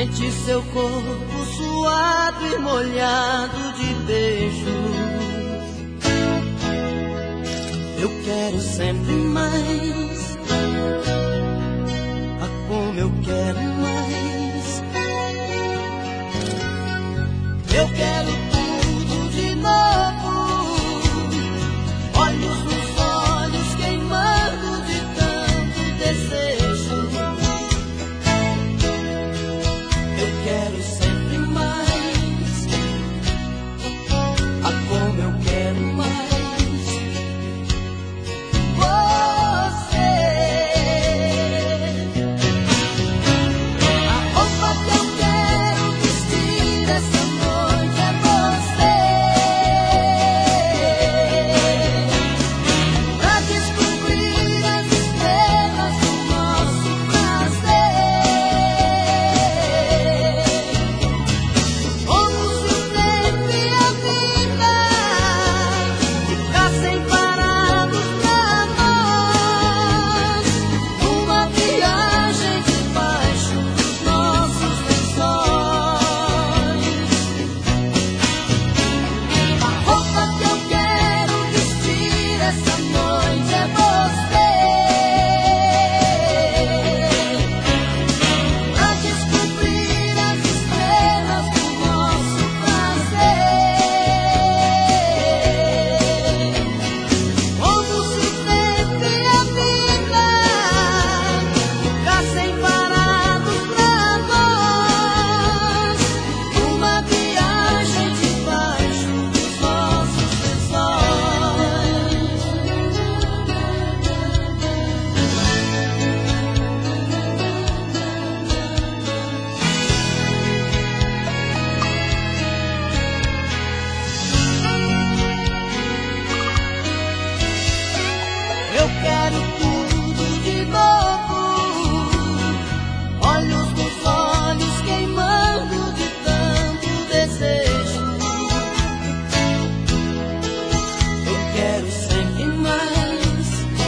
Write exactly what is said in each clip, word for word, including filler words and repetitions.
Sente seu corpo suado e molhado de beijos. Eu quero sempre mais. Ah, como eu quero mais. Eu quero tudo de novo. Olhos nos olhos queimando de tanto desejo. Eu quero sempre mais. Ah, como eu quero mais. Eu quero tudo de novo. Olhos nos olhos queimando de tanto desejo. Eu quero sempre mais.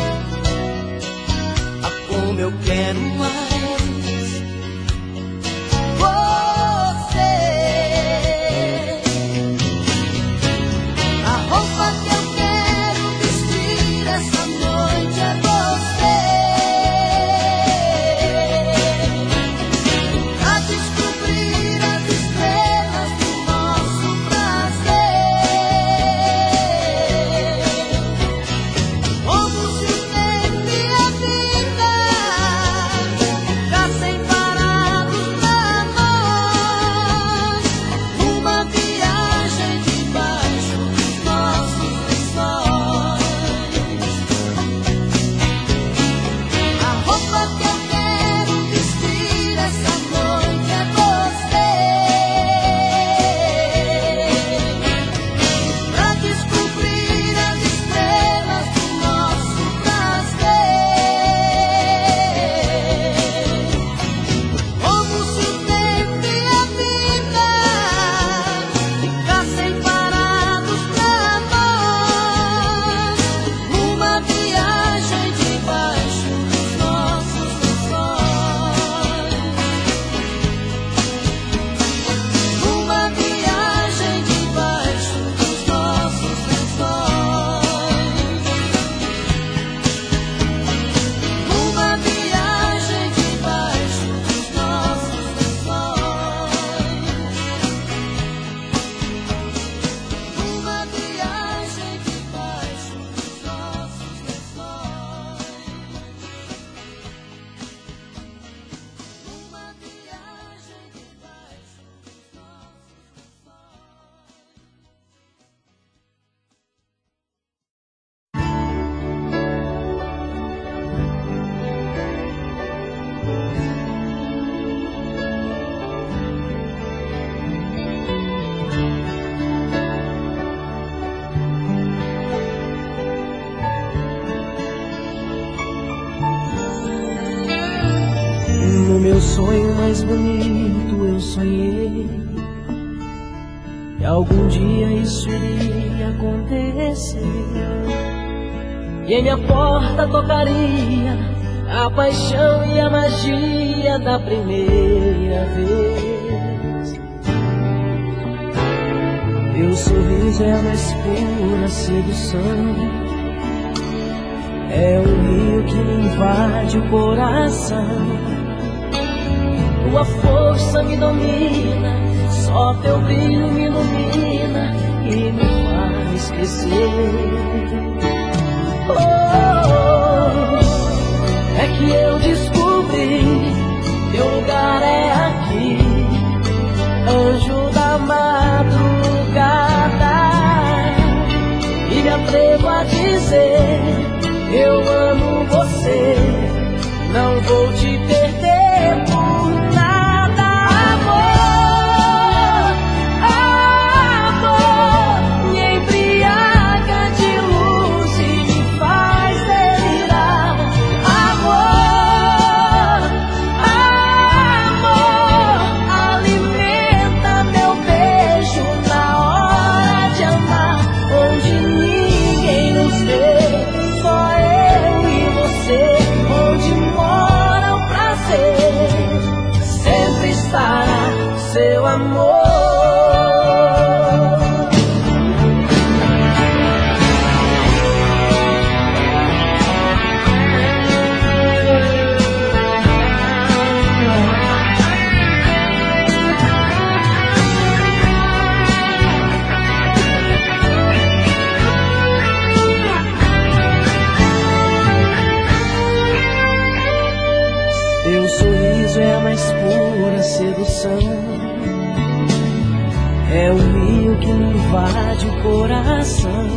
Ah, como eu quero mais. Você, a roupa que eu quero vestir essa noite é você. Pra descobrir as estrelas do nosso prazer. Como se o tempo e a vida ficassem parados pra nós. Uma viagem debaixo dos nossos lençóis. A roupa que eu quero vestir essa noite é você. Pra descobrir as estrelas do nosso prazer. Como se o tempo e a vida ficassem parados pra nós. Numa viagem debaixo dos nossos lençóis. Numa viagem debaixo dos nossos lençóis. Numa viagem debaixo dos nossos lençóis. Numa viagem debaixo dos nossos lençóis. Numa viagem debaixo dos nossos No meu sonho mais bonito eu sonhei que algum dia isso iria acontecer. E em minha porta tocaria a paixão e a magia da primeira minha vez. Teu sorriso é a mais pura sedução, é um rio que me invade o coração. Tua força me domina, só teu brilho me ilumina e me faz crescer. Oh, é que eu descobri, teu lugar é aqui, anjo da madrugada. E me atrevo a dizer, eu amo você, não vou te perder por nada. Amor, amor, me embriaga de luz e me faz delirar. Amor, amor, alimenta meu beijo na hora de amar, onde ninguém nos vê, só eu e você, onde mora o prazer, sempre estará seu amor. Teu sorriso é a mais pura sedução, é um rio que me invade o coração.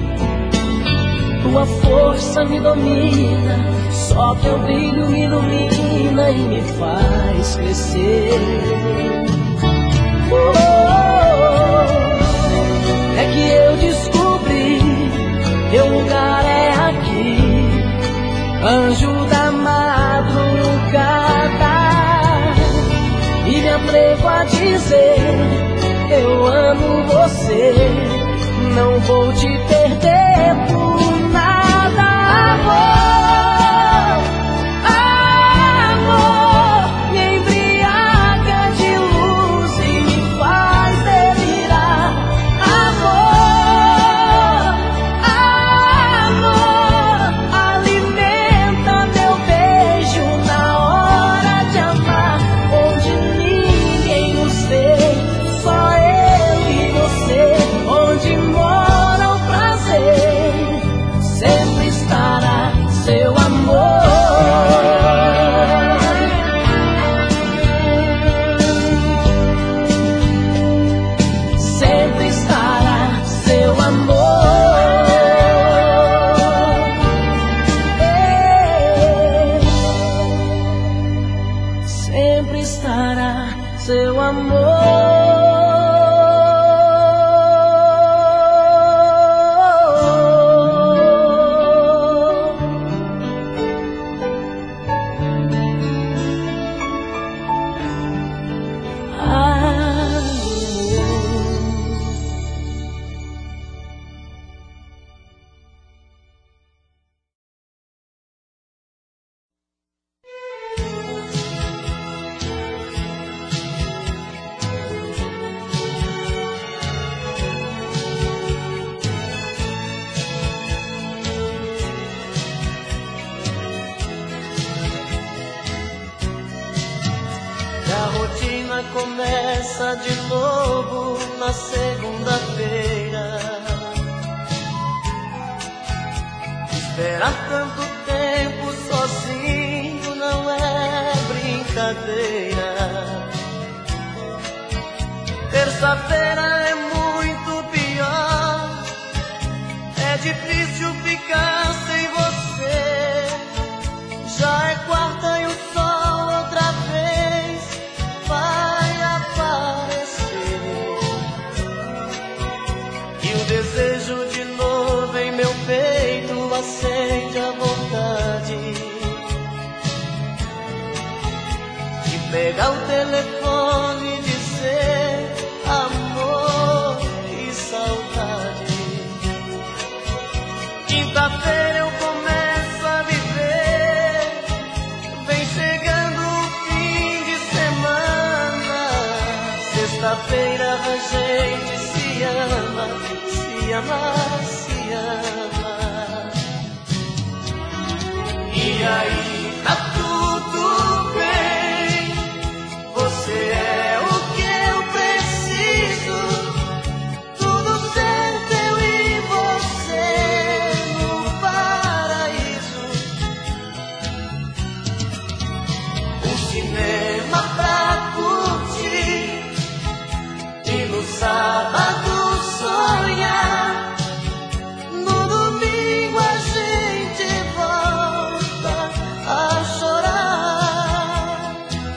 Tua força me domina, só teu brilho me ilumina e me faz crescer. Oh, é que eu descobri, teu lugar é aqui, anjo da madrugada. E me atrevo a dizer, eu amo você, não vou te perder por nada. Amor, amor, me embriaga de luz e me faz delirar. Amor, amor, alimenta meu beijo na hora de amar, onde ninguém nos vê, só eu e você, onde mora o prazer, sempre estará seu amor. Sempre estará seu amor. Sempre estará seu amor. E a rotina começa de novo na segunda-feira. Esperar tanto tempo sozinho não é brincadeira. Terça-feira é muito pior, é difícil ficar sem você. Já é quarta e o sol outra vez vai aparecer, e o desejo de novo em meu peito acende a vontade de pegar o telefone e dizer amor e saudade. Quinta-feira eu começo a viver, vem chegando o fim de semana. se ama, se ama. E aí tá tudo bem, você é o que eu preciso, tudo certo eu e você no paraíso. Um cinema pra curtir e no sábado sonhar, no domingo a gente volta a chorar.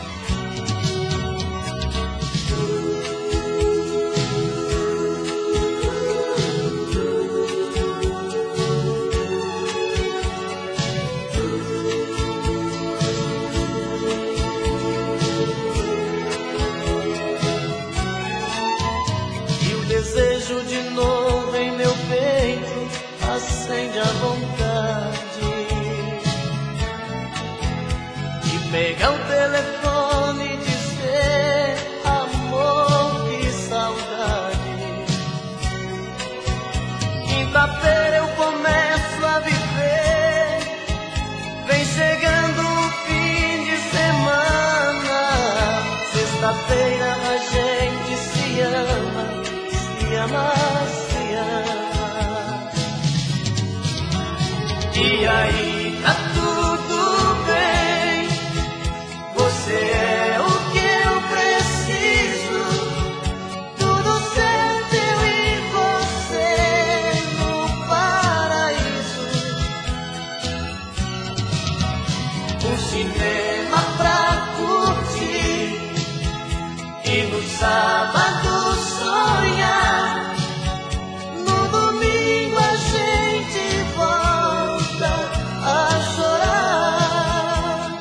E o desejo de novo em meu peito acende a vontade de pegar o telefone e dizer: amor, que saudade. Quinta-feira eu começo a viver, vem chegando o fim de semana. Sexta-feira a gente se ama, se ama, se ama. E aí tá tudo bem, você é o que eu preciso, tudo certo eu e você no paraíso. Um cinema pra curtir e no sábado sonhar, no domingo a gente volta a chorar.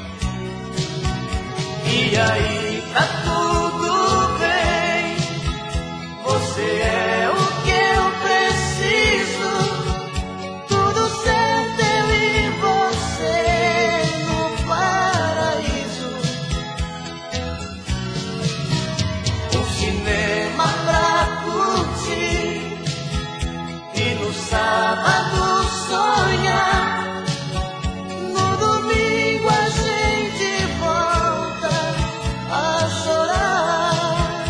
E aí tá tudo bem, você é o que eu preciso, tudo certo eu e você no paraíso. Um cinema pra curtir e no sábado sonhar, no domingo a gente volta a chorar.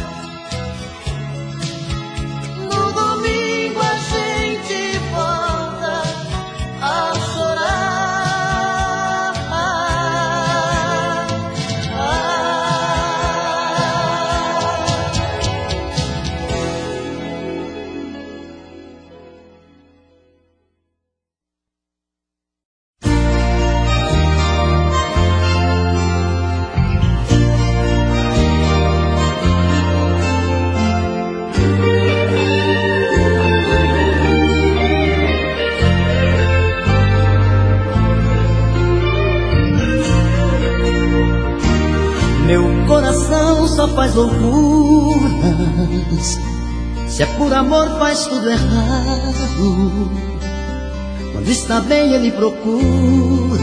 No domingo a gente volta a chorar. Meu coração só faz loucuras, se é por amor faz tudo errado. Quando está bem ele procura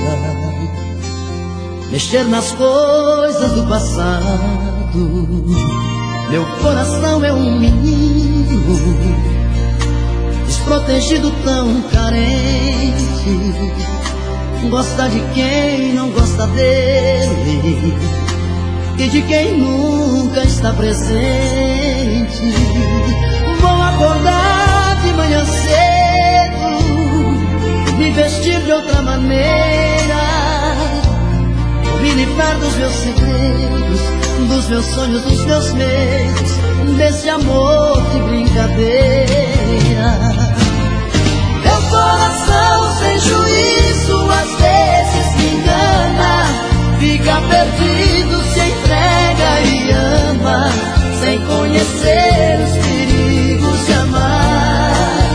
mexer nas coisas do passado. Meu coração é um menino desprotegido, tão carente, gosta de quem não gosta dele e de quem nunca está presente. Vou acordar de manhã cedo, me vestir de outra maneira, me livrar dos meus segredos, dos meus sonhos, dos meus medos, desse amor de brincadeira. Meu coração sem juízo às vezes me engana, fica perdido, se entrega e ama, sem conhecer os perigos de amar.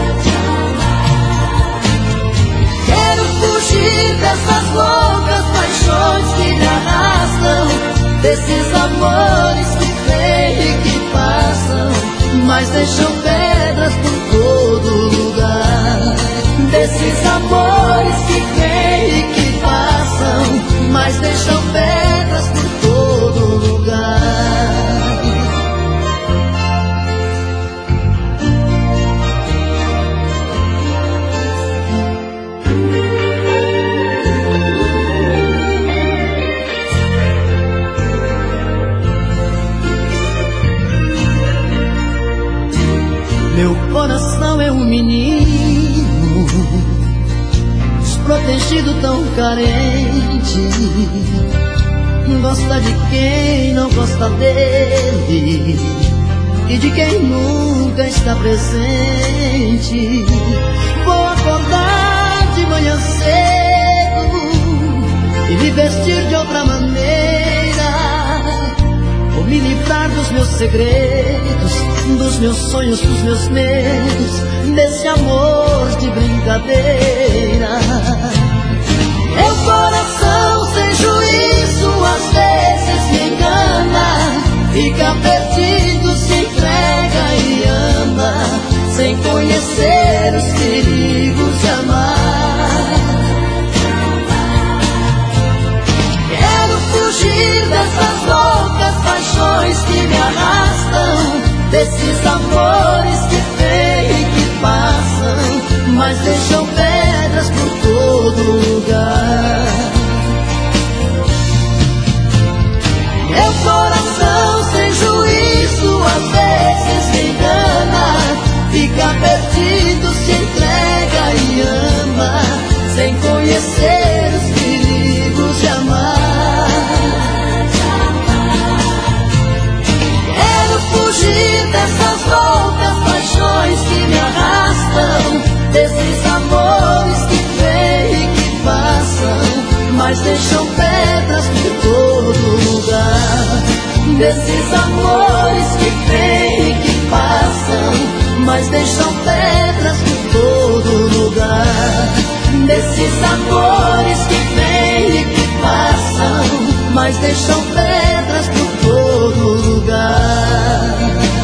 Quero fugir dessas loucas paixões que me arrastam, desses amores que vêm e que passam, mas deixam pedras por todo lugar. Desses amores que vêm e que passam, mas deixam pedras por todo lugar. Meu coração é um menino desprotegido, tão carente. Gosta de quem não gosta dele e de quem nunca está presente. Vou acordar de manhã cedo e me vestir de outra maneira. Vou me livrar dos meus segredos, dos meus sonhos, dos meus medos, desse amor de brincadeira. Meu coração sem juízo às vezes me engana, fica perdido, se entrega e ama, sem conhecer os perigos de amar. Quero fugir dessas loucas paixões que me arrastam, desses amores que vêm e que passam, mas deixam pedras por todo lugar. Meu coração sem juízo às vezes me engana, fica perdido, se entrega e ama, sem conhecer os perigos de amar. Quero fugir dessas loucas paixões que me arrastam, desses amores que vêm e que passam, mas deixam pedras por todo lugar. Desses amores que vêm e que passam, mas deixam pedras por todo lugar. Desses amores que vêm e que passam, mas deixam pedras por todo lugar.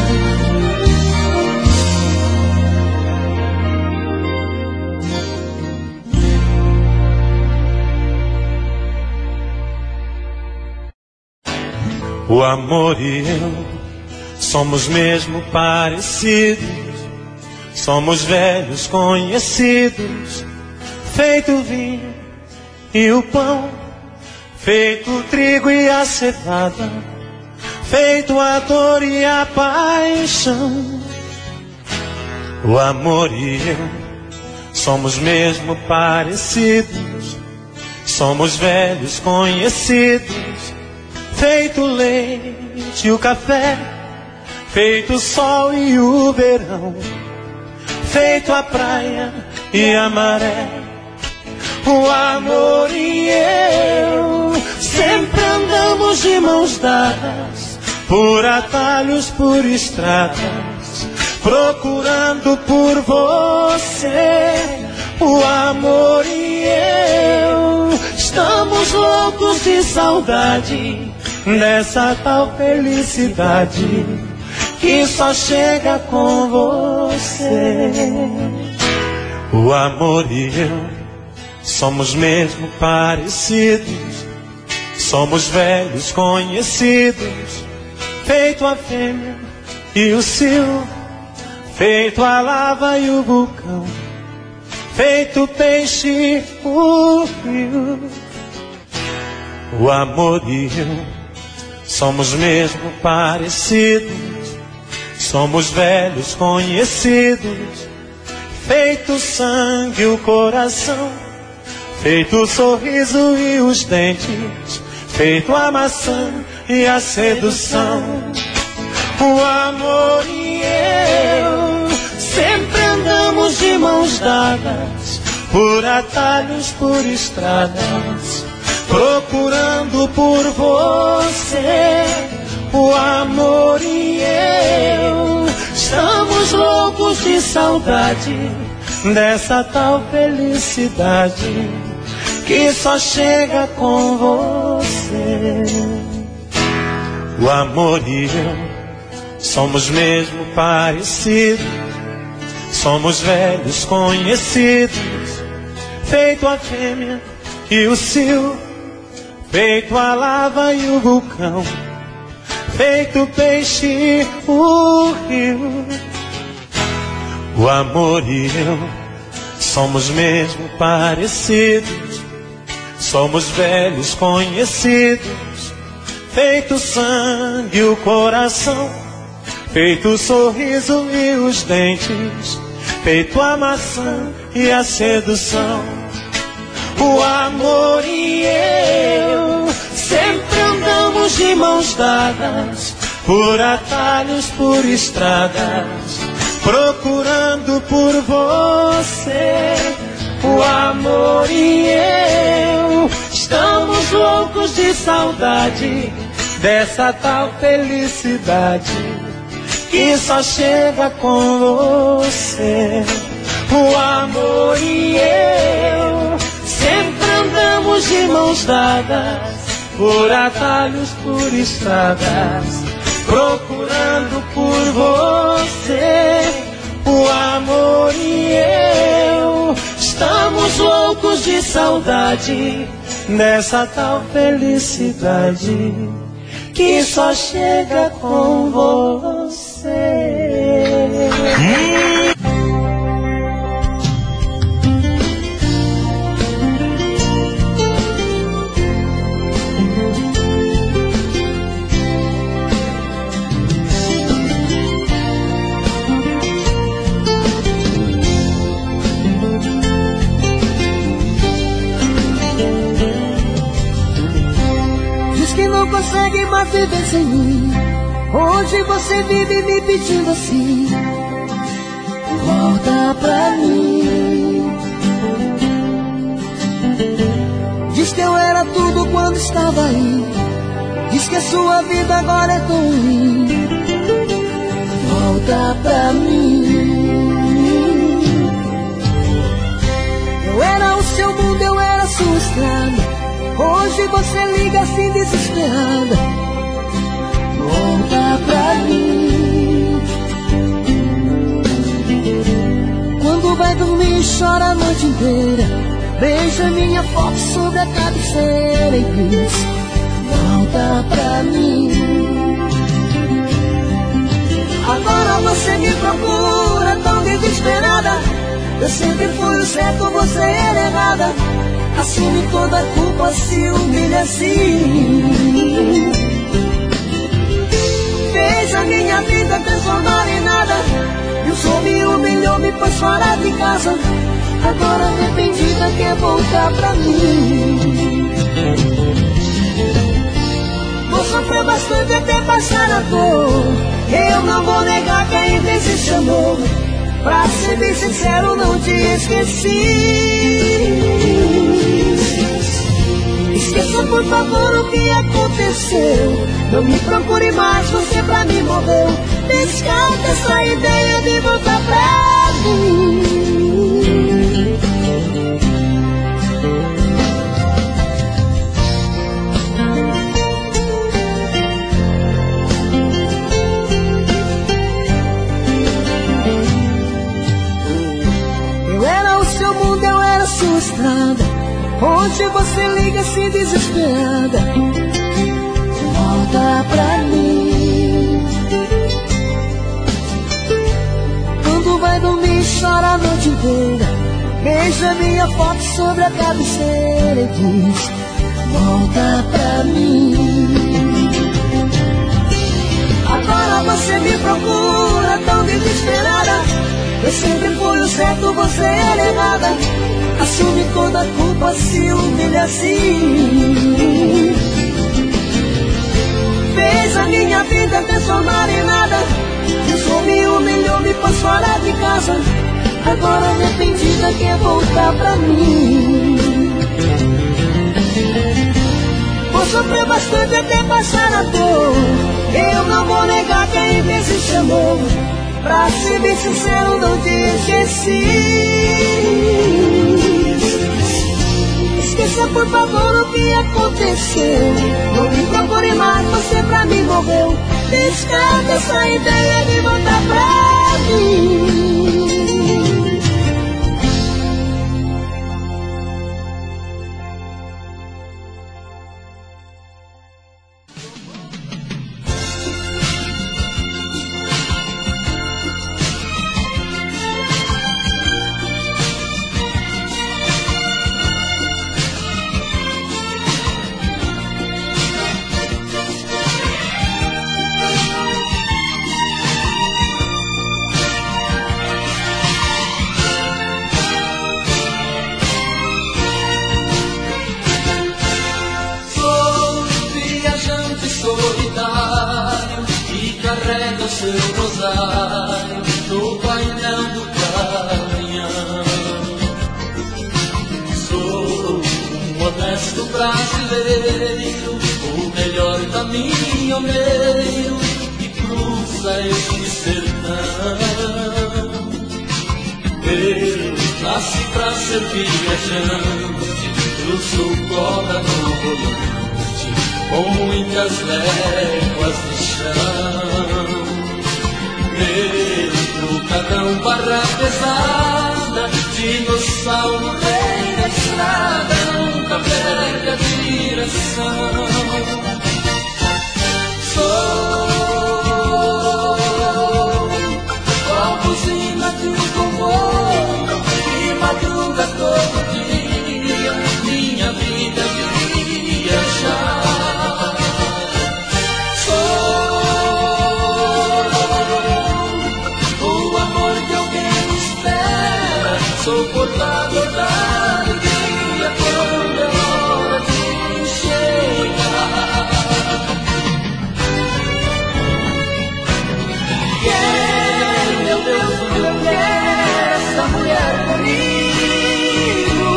O amor e eu somos mesmo parecidos, somos velhos conhecidos, feito vinho e o pão, feito o trigo e a cevada, feito a dor e a paixão. O amor e eu somos mesmo parecidos, somos velhos conhecidos, feito o leite e o café, feito o sol e o verão, feito a praia e a maré. O amor e eu sempre andamos de mãos dadas, por atalhos, por estradas, procurando por você. O amor e eu estamos loucos de saudade dessa tal felicidade que só chega com você. O amor e eu somos mesmo parecidos, somos velhos conhecidos, feito a fêmea e o cio, feito a lava e o vulcão, feito o peixe e o rio. O amor e eu somos mesmo parecidos, somos velhos conhecidos, feito o sangue e o coração, feito o sorriso e os dentes, feito a maçã e a sedução. O amor e eu sempre andamos de mãos dadas, por atalhos, por estradas, procurando por você. O amor e eu estamos loucos de saudade dessa tal felicidade que só chega com você. O amor e eu somos mesmo parecidos, somos velhos conhecidos, feito a fêmea e o cio, feito a lava e o vulcão, feito o peixe e o rio. O amor e eu somos mesmo parecidos, somos velhos conhecidos, feito o sangue e o coração, feito o sorriso e os dentes, feito a maçã e a sedução. O amor e eu sempre andamos de mãos dadas, por atalhos, por estradas, procurando por você. O amor e eu estamos loucos de saudade dessa tal felicidade que só chega com você. O amor e eu sempre andamos de mãos dadas, por atalhos, por estradas, procurando por você. O amor e eu estamos loucos de saudade dessa tal felicidade que só chega com você. Hum. Consegue mais viver sem mim. Hoje você vive me pedindo assim: volta pra mim. Diz que eu era tudo quando estava aí. Diz que a sua vida agora é tão ruim. Volta pra mim. Eu era o seu mundo, eu era a sua estrada. Hoje você liga assim desesperada. Volta pra mim. Quando vai dormir chora a noite inteira, beija minha foto sobre a cabeceira e diz: volta pra mim. Agora você me procura tão desesperada. Eu sempre fui o certo, você era errada. Assume toda a culpa, se humilha assim. Fez a minha vida transformar em nada. E o sol me humilhou, me pôs fora de casa. Agora arrependida quer voltar pra mim. Vou sofrer bastante até passar a dor. Eu não vou negar que ainda existe amor. Pra ser bem sincero, não te esqueci. Esqueça por favor o que aconteceu. Não me procure mais, você pra mim morreu. Descarta essa ideia de voltar pra mim. Eu era o seu mundo, eu era a sua estrada. Hoje você liga assim desesperada. Volta pra mim. Quando vai dormir chora a noite inteira, beija minha foto sobre a cabeceira e diz: volta pra mim. Agora você me procura tão desesperada. Eu sempre fui o certo, você era errada. Assume toda a culpa, se humilha assim. Fez a minha vida transformar em nada. Eu só me humilhou, me pôs fora de casa. Agora arrependida quer voltar pra mim. Vou sofrer bastante até passar a dor. Eu não vou negar que ainda existe amor. Pra ser bem sincero, não te esqueci. Esqueça por favor o que aconteceu. Não me procure mais, você pra mim morreu. Descarta essa ideia de voltar pra mim. seu rosário no painel do caminhão. Sou um modesto brasileiro, o melhor caminhoneiro que cruza este sertão. Eu nasci pra ser viajante, cruzo corda no volante, com muitas léguas de chão. Meu cadão, barra pesada, dinossauro, rei da estrada, nunca perde a direção. Sou a buzina de um comboio que madruga todo dia, minha vida de viajar. Sou o amor que alguém espera, sou portador da alegria quando é hora de chegar. Quero, meu Deus, o que eu quero, essa mulher comigo.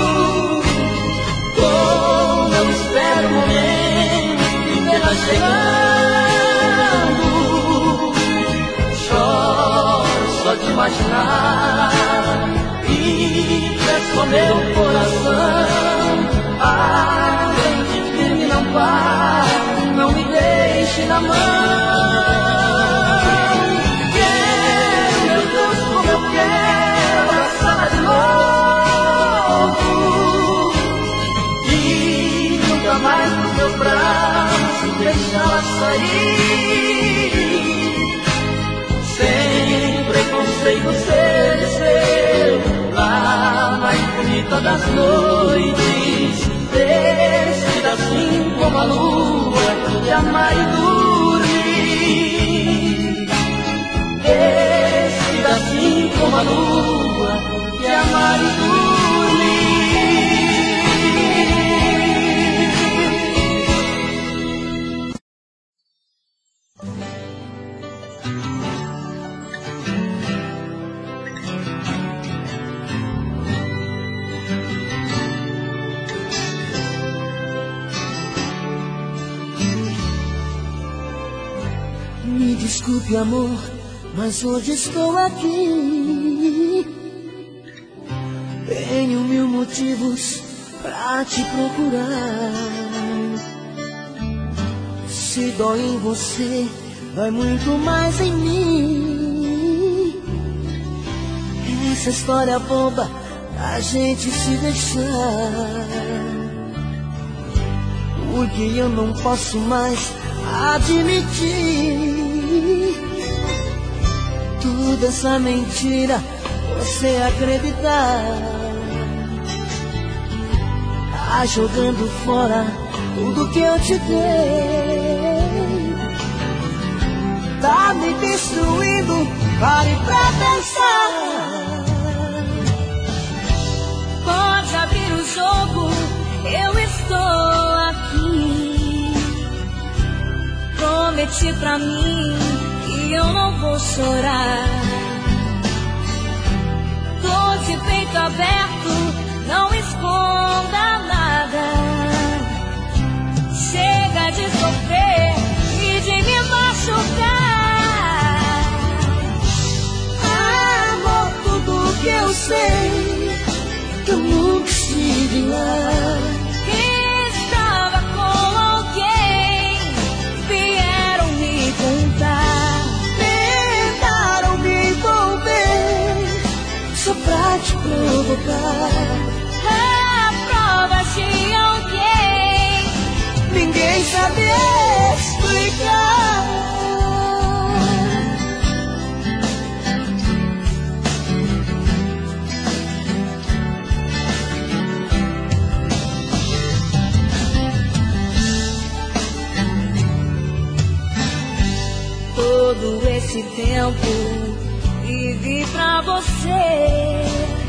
Oh, não espero o momento de vê-la chegando. Choro só de imaginar e peço ao meu coração: aguente firme, não pare, não me deixe na mão. Quero, meu Deus, como eu quero abraçá-la de novo e nunca mais no meu braço deixá-la sair. Sem preconceito, ser seu, a mais bonita das noites, descida assim como a lua, de amar e dormir. Descida assim como a lua, de amar e dormir. Me desculpe, amor, mas hoje estou aqui. Tenho mil motivos pra te procurar. Se dói em você, dói muito mais em mim. Essa história boba da gente se deixar, porque eu não posso mais admitir toda essa mentira, você acreditar. Tá jogando fora tudo que eu te dei, tá me destruindo, pare pra pensar. Pode abrir o jogo, eu estou aqui. Prometi pra mim que eu não vou chorar. Tô de peito aberto, não esconda nada. Chega de sofrer e de me machucar. Amor, tudo que eu sei, que eu nunca estive lá. Estava com alguém, vieram me contar. Tentaram me envolver, só pra te provocar. A prova de alguém, Ninguém sabe explicar. todo esse tempo vivi pra você.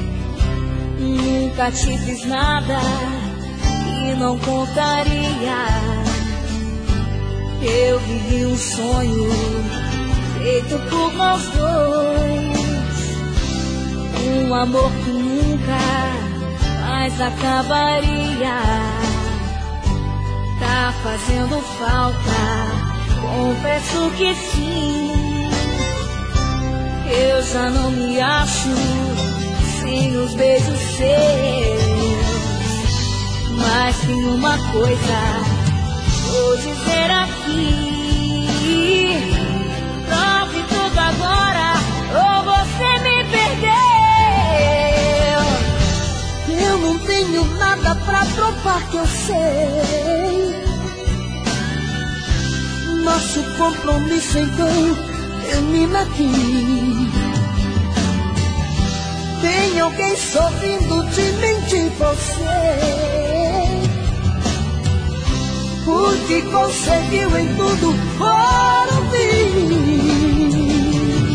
Nunca te fiz nada e não contaria. Eu vivi um sonho feito por nós dois, um amor que nunca mais acabaria. Tá fazendo falta, confesso que sim. Eu já não me acho sem os beijos seus. Mas tem uma coisa, vou dizer aqui: prove tudo agora, ou você me perdeu. Eu não tenho nada pra provar que eu sei. Nosso compromisso então termina aqui. Tem alguém sorrindo de mim, de você, porque conseguiu em tudo ouvir.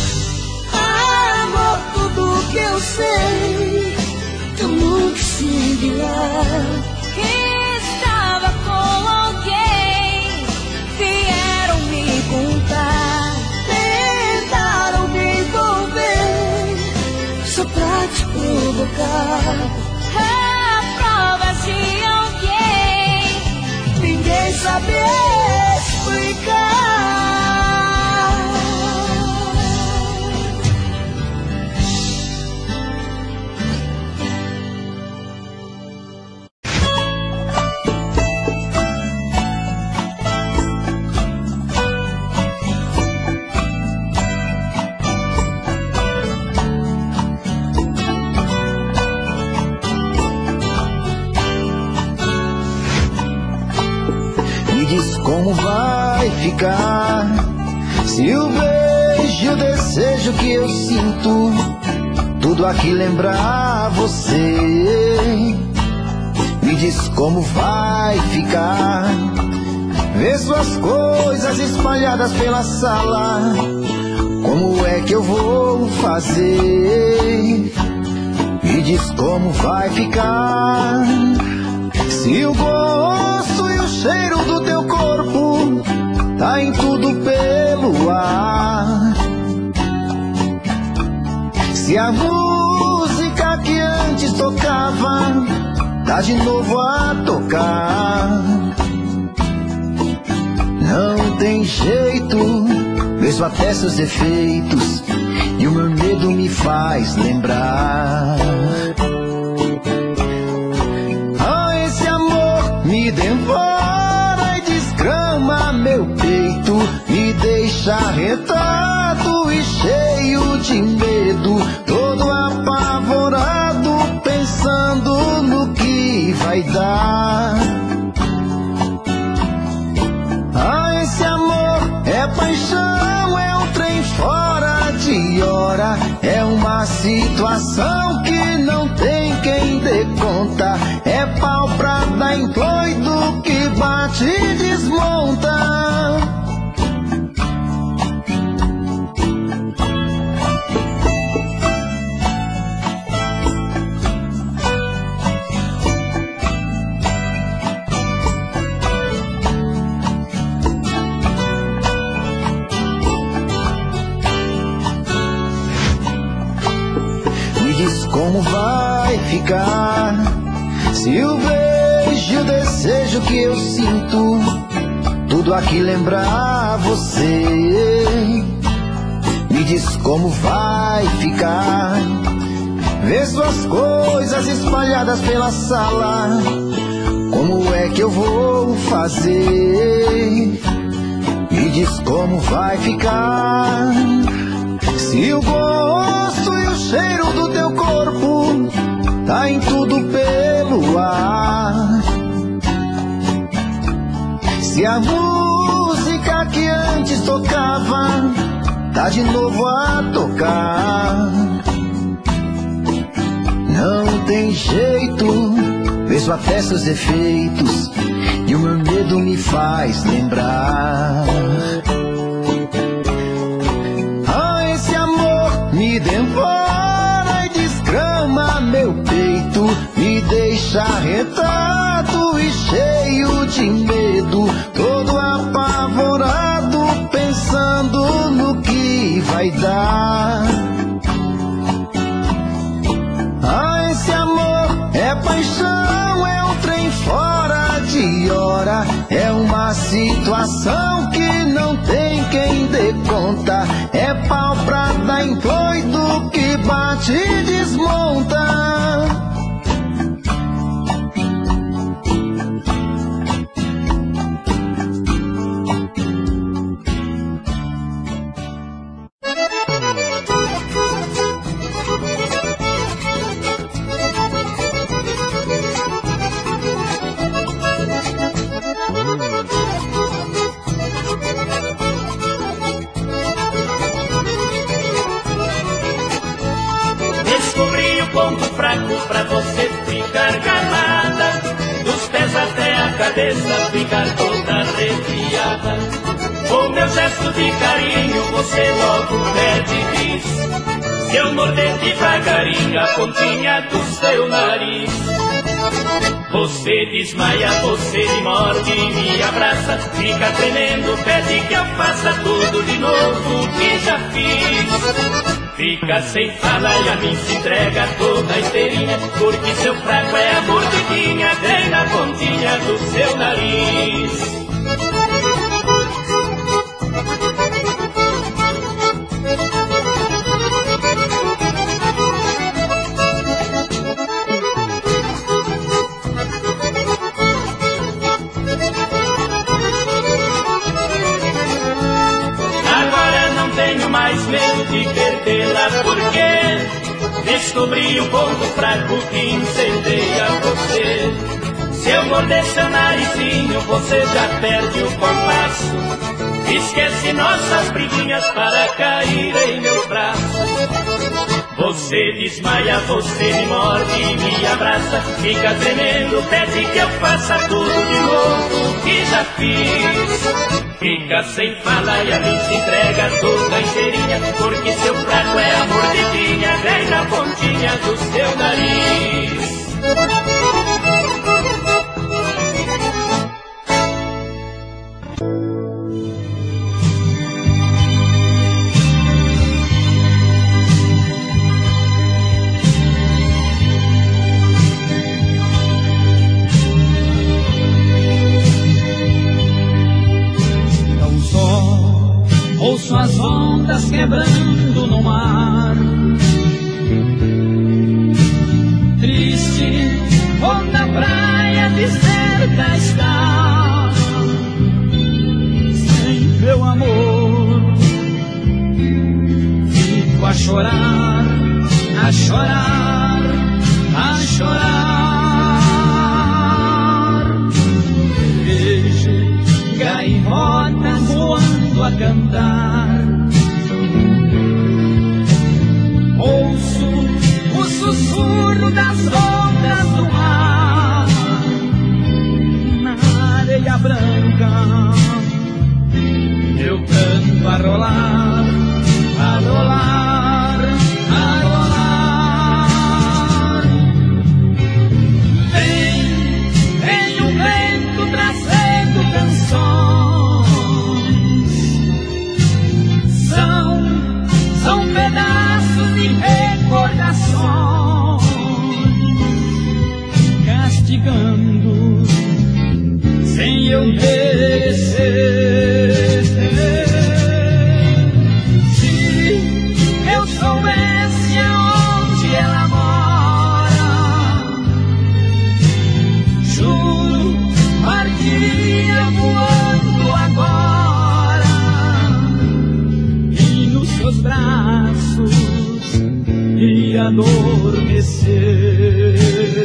Amor, tudo que eu sei, eu nunca seguirá. Estava com alguém, vieram me contar, tentaram me envolver, só pra te provocar. A prova de alguém, ninguém sabe explicar. Como vai ficar se o beijo, o desejo que eu sinto, tudo aqui lembrar você? Me diz como vai ficar ver suas coisas espalhadas pela sala. Como é que eu vou fazer? Me diz como vai ficar se o gosto e o cheiro do teu corpo tá em tudo pelo ar. Se a música que antes tocava tá de novo a tocar. Não tem jeito, vejo até seus defeitos e o meu medo me faz lembrar. Me devora e desgrama meu peito, me deixa arretado e cheio de medo, todo apavorado, pensando no que vai dar. Ah, esse amor é paixão, é um trem fora de hora, é uma situação que não tem quem dê conta, é pau pra dar em doido que bate e desmonta. Me diz como vai ficar se o beijo, o desejo que eu sinto, tudo aqui lembrar você? Me diz como vai ficar ver suas coisas espalhadas pela sala. Como é que eu vou fazer? Me diz como vai ficar se o gosto e o cheiro do teu corpo tá em tudo pelo ar. Se a música que antes tocava tá de novo a tocar. Não tem jeito, vejo até seus defeitos e o meu medo me faz lembrar. Ah, esse amor me devora e desgrama meu peito, me deixa arretado e cheio de medo, todo apavorado, pensando no ponto fraco pra você ficar gamada, dos pés até a cabeça ficar toda arrepiada. Com meu gesto de carinho você logo pede bis, se eu morder devagarinho a pontinha do seu nariz. Você desmaia, você me morde e me abraça, fica tremendo, pede que eu faça tudo de novo que já fiz. Fica sem fala e a mim se entrega toda inteirinha, porque seu fraco é a mordidinha bem na pontinha do seu nariz. Mais medo de perdê-la, porque descobri um ponto fraco que incendeia você. Se eu morder seu narizinho, você já perde o compasso, esquece nossas briguinhas para cair em meu braço. Você desmaia, você me morde e me abraça, fica tremendo, pede que eu faça tudo de novo que já fiz. Fica sem fala e a mim se entrega toda inteirinha, porque seu fraco é a mordidinha bem na pontinha do seu nariz. Ouço as ondas quebrando no mar, triste, onde a praia deserta está, sem meu amor. Fico a chorar, a chorar, a chorar. Vejo gaivotas voando a cantar, ouço o sussurro das ondas do mar na areia branca, meu canto a rolar, a rolar, a rolar. Vem, vem um vento trazendo canções, são, são pedaços de recordações, castigando sem eu merecer. Se eu soubesse aonde ela mora, juro, partiria voando agora e nos seus braços ia adormecer.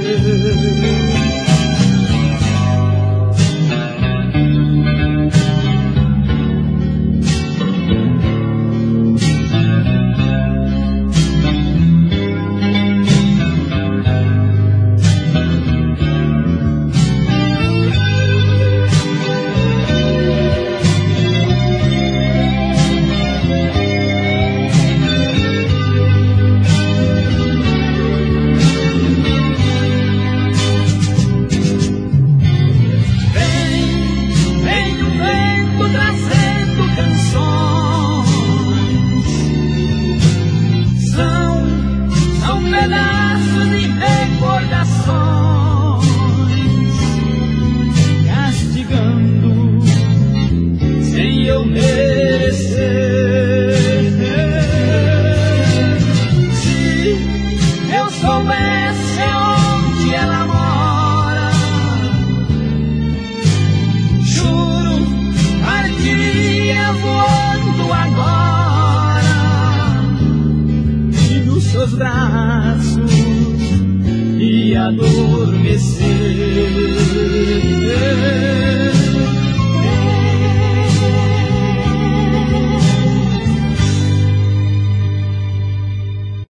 Braços e adormecer.